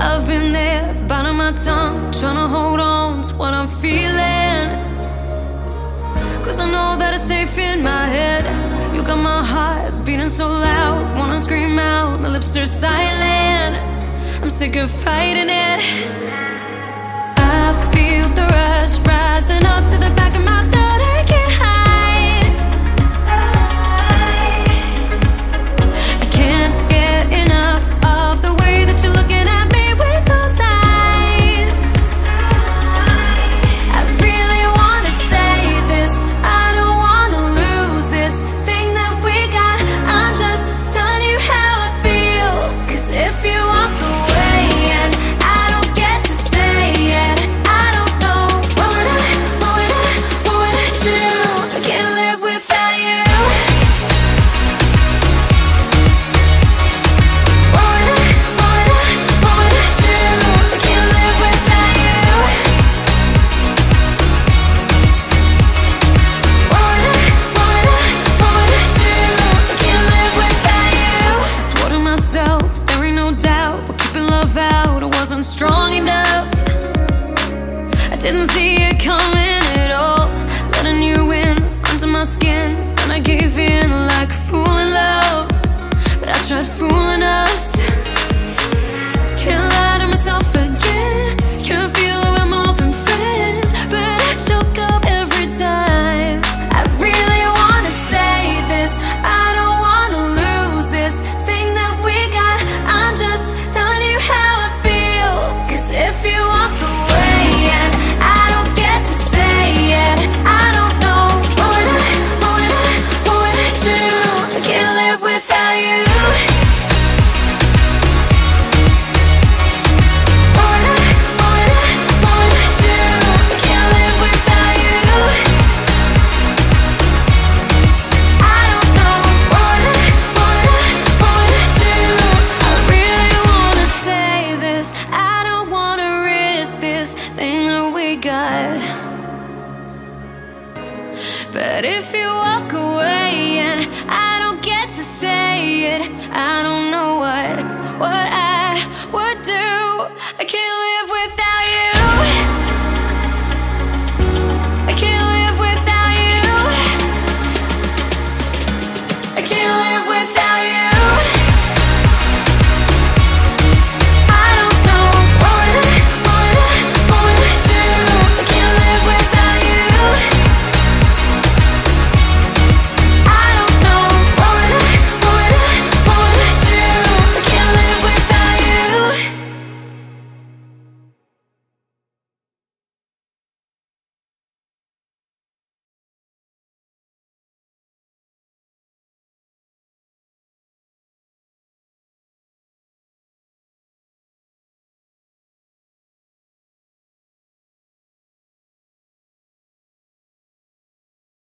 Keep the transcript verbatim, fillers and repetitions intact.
I've been there, biting my tongue, trying to hold on to what I'm feeling. Cause I know that it's safe in my head. You got my heart beating so loud, wanna scream out, my lips are silent. I'm sick of fighting it. I feel the rush rising up to the back of my throat. I can't hide. I can't get enough of the way that you're looking at me with those eyes. I really wanna say this, I don't wanna lose this thing that we got. I'm just telling you how I feel. Cause if you walk away and I don't get to say it, I don't know, what would I, what would I, what would I do? I can't live without you. What would I, what would I, what would I do? I can't live without you. What would I, what would I, what would I do? I can't live without you. I swore to myself, there ain't no doubt, we're keeping love out. I wasn't strong enough, I didn't see it coming at all. Letting you in under my skin, and I gave in like a fool in love. But I tried fooling us. Can't lie to myself again. Can't feel that we're more than friends, but I choke up every time. I really wanna say this, I don't wanna lose this thing that we got. I'm just telling you how I feel. Cause if you walk away and I don't get to say it, I don't know, what would I, what would I, what would I do? I can't live without you. What would I, what would I, what would I do? I can't live without you. I don't know, what would I, what would I, what would I do? I really wanna say this, I don't wanna risk this thing that we got. But if you walk away and I don't get to say it, I don't know what, what I